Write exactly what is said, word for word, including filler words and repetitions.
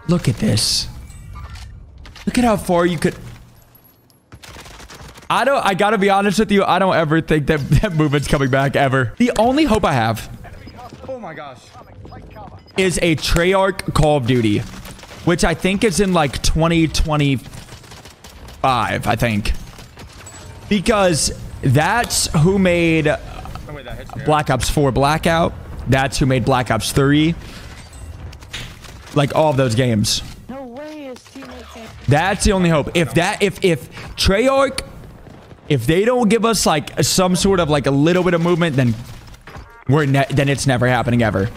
Look at this. Look at how far you could... I don't... I gotta be honest with you. I don't ever think that that movement's coming back, ever. The only hope I have... Oh my gosh. ...is a Treyarch Call of Duty. Which I think is in like twenty twenty-five, I think. Because that's who made Black Ops four Blackout. That's who made Black Ops three. Like all of those games. No way his teammate can't. That's the only hope. If that, if if Treyarch, if they don't give us like some sort of like a little bit of movement, then we're ne then it's never happening ever.